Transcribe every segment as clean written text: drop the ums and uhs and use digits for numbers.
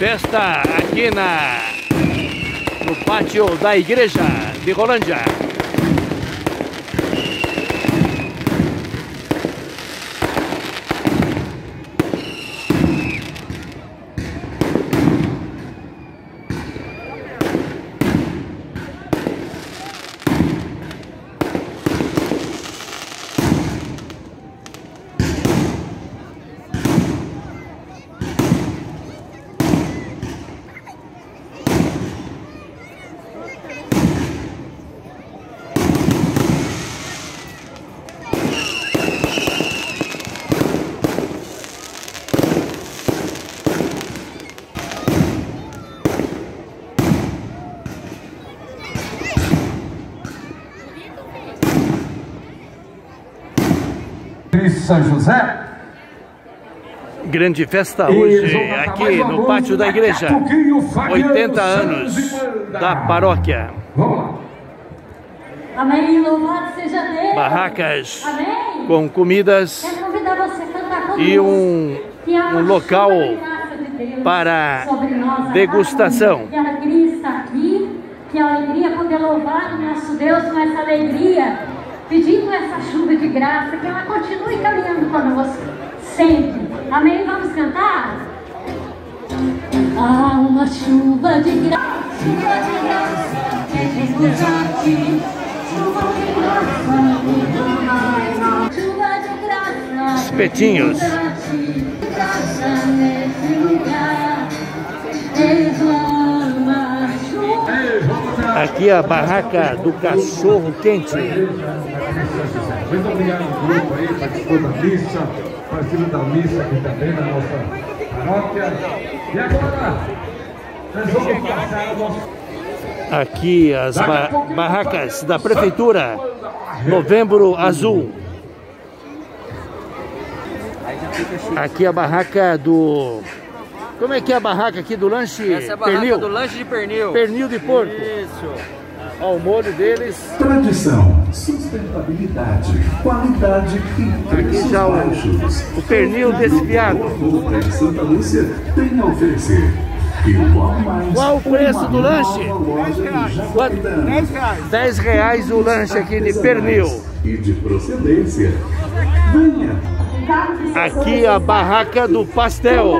Festa aqui no pátio da igreja de Rolândia. São José. Grande festa hoje aqui no pátio da igreja. 80 anos da paróquia. Amém, louvado seja Deus. Barracas Amém. Com comidas e um local para degustação. Que alegria estar aqui, que alegria poder louvar o nosso Deus com essa alegria, pedindo essa chuva de graça, que ela continue caminhando conosco sempre. Amém? Vamos cantar? Há uma chuva de graça, é refugente, chuva de graça, chuva de graça, Espetinhos. graça nesse lugar, derrama chuva. Aqui a barraca do cachorro quente. Muito obrigado ao grupo aí, participou da missa, participa da missa aqui também na nossa paróquia. E agora, nós vamos passar o nosso... Aqui as barracas da prefeitura. Novembro Azul. Aqui a barraca do... Como é que é a barraca aqui do lanche? Essa é a barraca pernil? do lanche de pernil. Pernil de porco. Isso. Ó, o molho deles. Tradição, sustentabilidade, qualidade e preços já baixos. o pernil desfiado. Compra em Santa Lúcia tem a oferecer. E Qual o preço do lanche? R$10. R$10 o lanche aqui de pernil. E de procedência. Venha. Aqui a barraca do pastel.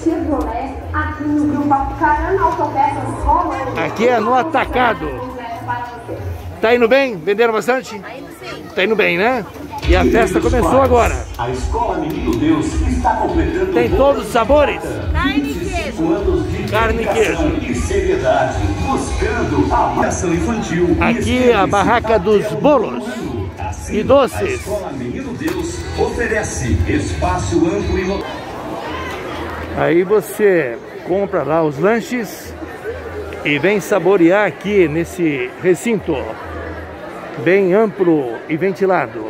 Aqui é no atacado. Tá indo bem? Venderam bastante? Tá indo sim. Tá indo bem, né? E a festa começou agora. A Escola Menino Deus está completando... Tem todos os sabores? Carne e queijo. Carne e queijo. E seriedade, buscando a ação infantil. Aqui a barraca dos bolos e A doces. Escola Menino Deus oferece espaço amplo e... Aí você compra lá os lanches e vem saborear aqui nesse recinto bem amplo e ventilado.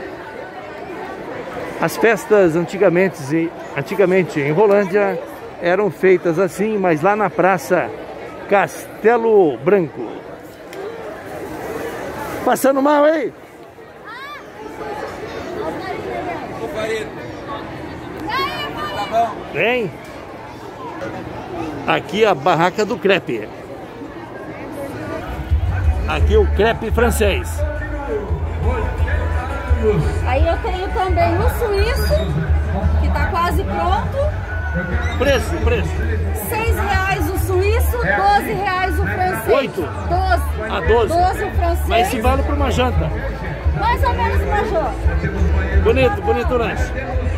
As festas antigamente em Rolândia eram feitas assim, mas lá na praça Castelo Branco. Passando mal, hein? Tá bom. Vem. Aqui a barraca do crepe. Aqui o crepe francês. Aí eu tenho também o suíço, que tá quase pronto. Preço. R$6 o suíço, R$12 o francês. 8? 12. A 12. 12 o francês. Mas se vale para uma janta. Mais ou menos uma janta. Bonito lanche.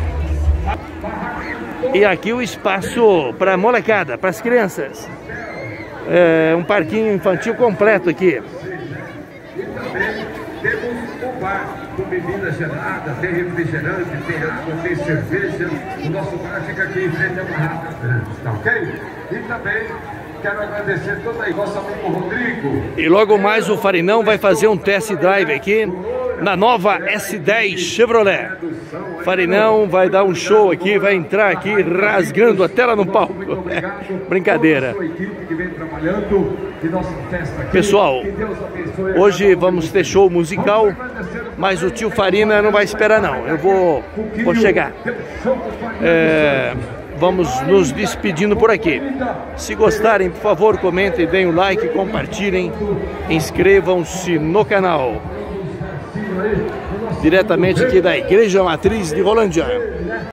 E aqui o espaço para molecada, para as crianças. É um parquinho infantil completo aqui. Temos o bar com bebidas geladas, tem refrigerante, tem água, tem cerveja. O nosso bar fica aqui em frente à barraca, tá ok? E também quero agradecer toda aí, nosso amigo Rodrigo. E logo mais o Farinão vai fazer um test drive aqui na nova S10 Chevrolet. Farinão vai dar um show aqui, vai entrar aqui rasgando a tela no palco. Brincadeira. Pessoal, hoje vamos ter show musical, mas o tio Farina não vai esperar não. Eu vou chegar. vamos nos despedindo por aqui. Se gostarem, por favor, comentem, deem um like, compartilhem, inscrevam-se no canal. Diretamente aqui da Igreja Matriz de Rolândia.